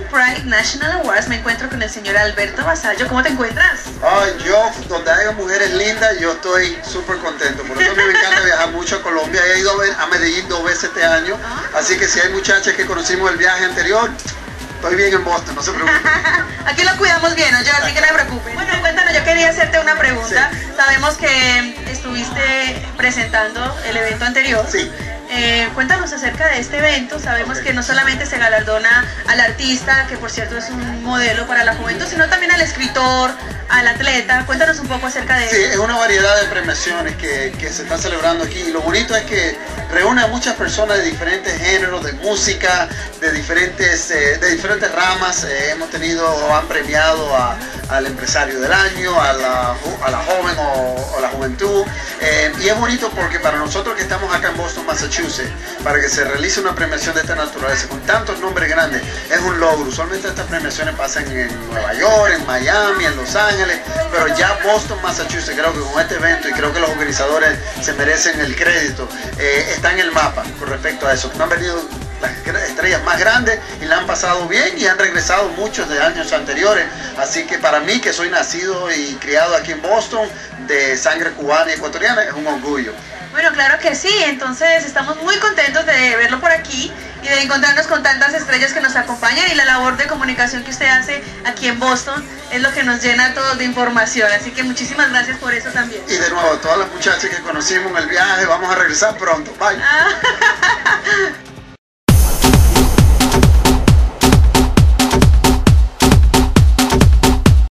Pride National Awards me encuentro con el señor Alberto Vasallo. ¿Cómo te encuentras? Ay, yo, donde haya mujeres lindas, yo estoy súper contento. Por eso a mí me encanta viajar mucho a Colombia. He ido a Medellín 2 veces este año. Así que si hay muchachas que conocimos el viaje anterior, estoy bien en Boston, no se preocupen. Aquí lo cuidamos bien, ¿no? Yo, así que no me preocupes. Bueno, cuéntanos, yo quería hacerte una pregunta. Sí. Sabemos que estuviste presentando el evento anterior. Sí. Cuéntanos acerca de este evento. Sabemos que no solamente se galardona al artista, que por cierto es un modelo para la juventud, sino también al escritor, al atleta. Cuéntanos un poco acerca de eso. Sí, es una variedad de premiaciones que se están celebrando aquí. Y lo bonito es que reúne a muchas personas de diferentes géneros, de música, de diferentes ramas. Hemos tenido o han premiado al empresario del año, a la joven o la juventud. Y es bonito porque para nosotros que estamos acá en Boston, Massachusetts, para que se realice una premiación de esta naturaleza con tantos nombres grandes, es un logro. Usualmente estas premiaciones pasan en Nueva York, en Miami, en Los Ángeles, pero ya Boston, Massachusetts, creo que con este evento, y creo que los organizadores se merecen el crédito, está en el mapa con respecto a eso. No han venido las estrellas más grandes y la han pasado bien y han regresado muchos de años anteriores, así que para mí, que soy nacido y criado aquí en Boston, de sangre cubana y ecuatoriana, es un orgullo. Bueno, claro que sí, entonces estamos muy contentos de verlo por aquí y de encontrarnos con tantas estrellas que nos acompañan, y la labor de comunicación que usted hace aquí en Boston es lo que nos llena a todos de información, así que muchísimas gracias por eso también. Y de nuevo, todas las muchachas que conocimos en el viaje, vamos a regresar pronto, bye.